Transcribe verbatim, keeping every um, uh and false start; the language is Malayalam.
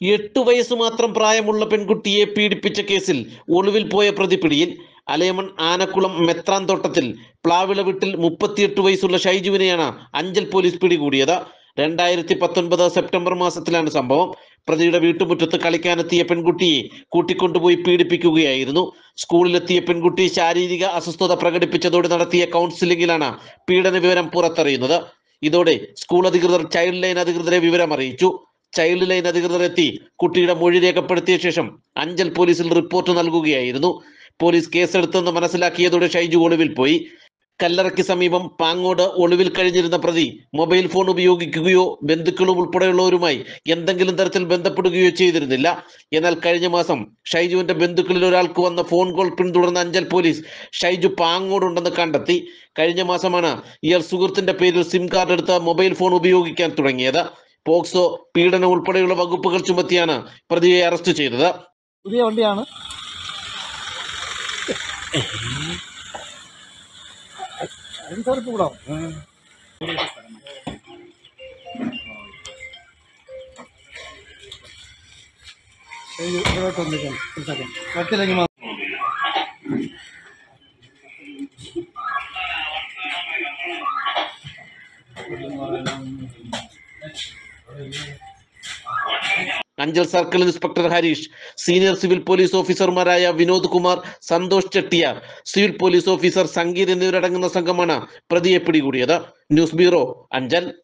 എട്ടു വയസ്സ് മാത്രം പ്രായമുള്ള പെൺകുട്ടിയെ പീഡിപ്പിച്ച കേസിൽ ഒളിവിൽ പോയ പ്രതി പിടിയിൽ. അലയമൺ ആനക്കുളം മെത്രാൻ തോട്ടത്തിൽ പ്ലാവിള വീട്ടിൽ മുപ്പത്തിയെട്ട് വയസ്സുള്ള ഷൈജുവിനെയാണ് അഞ്ചൽ പോലീസ് പിടികൂടിയത്. രണ്ടായിരത്തി പത്തൊൻപത് സെപ്റ്റംബർ മാസത്തിലാണ് സംഭവം. പ്രതിയുടെ വീട്ടുമുറ്റത്ത് കളിക്കാനെത്തിയ പെൺകുട്ടിയെ കൂട്ടിക്കൊണ്ടുപോയി പീഡിപ്പിക്കുകയായിരുന്നു. സ്കൂളിലെത്തിയ പെൺകുട്ടി ശാരീരിക അസ്വസ്ഥത പ്രകടിപ്പിച്ചതോടെ നടത്തിയ കൗൺസിലിംഗിലാണ് പീഡന വിവരം പുറത്തറിയുന്നത്. ഇതോടെ സ്കൂൾ അധികൃതർ ചൈൽഡ് ലൈൻ അധികൃതരെ വിവരം അറിയിച്ചു. ചൈൽഡ് ലൈൻ അധികൃതർ എത്തി കുട്ടിയുടെ മൊഴി രേഖപ്പെടുത്തിയ ശേഷം അഞ്ചൽ പോലീസിൽ റിപ്പോർട്ട് നൽകുകയായിരുന്നു. പോലീസ് കേസെടുത്തെന്ന് മനസ്സിലാക്കിയതോടെ ഷൈജു ഒളിവിൽ പോയി. കല്ലറയ്ക്ക് സമീപം പാങ്ങോട് ഒളിവിൽ കഴിഞ്ഞിരുന്ന പ്രതി മൊബൈൽ ഫോൺ ഉപയോഗിക്കുകയോ ബന്ധുക്കളും ഉൾപ്പെടെയുള്ളവരുമായി എന്തെങ്കിലും തരത്തിൽ ബന്ധപ്പെടുകയോ ചെയ്തിരുന്നില്ല. എന്നാൽ കഴിഞ്ഞ മാസം ഷൈജുവിന്റെ ബന്ധുക്കളിൽ ഒരാൾക്ക് വന്ന ഫോൺ കോൾ പിന്തുടർന്ന അഞ്ചൽ പോലീസ് ഷൈജു പാങ്ങോടുണ്ടെന്ന് കണ്ടെത്തി. കഴിഞ്ഞ മാസമാണ് ഇയാൾ സുഹൃത്തിന്റെ പേരിൽ സിം കാർഡ് എടുത്ത് മൊബൈൽ ഫോൺ ഉപയോഗിക്കാൻ തുടങ്ങിയത്. പോക്സോ, പീഡനം ഉൾപ്പെടെയുള്ള വകുപ്പുകൾ ചുമത്തിയാണ് പ്രതിയെ അറസ്റ്റ് ചെയ്തത്. പുതിയ വണ്ടിയാണ്. Anchal circle inspector Harish, senior civil police ഓഫീസർമാരായ Vinod Kumar, Santhosh Chettiyar, civil police officer Sangeeth എന്നിവരടങ്ങുന്ന സംഘമാണ് പ്രതിയെ പിടികൂടിയത്. News bureau, Anchal.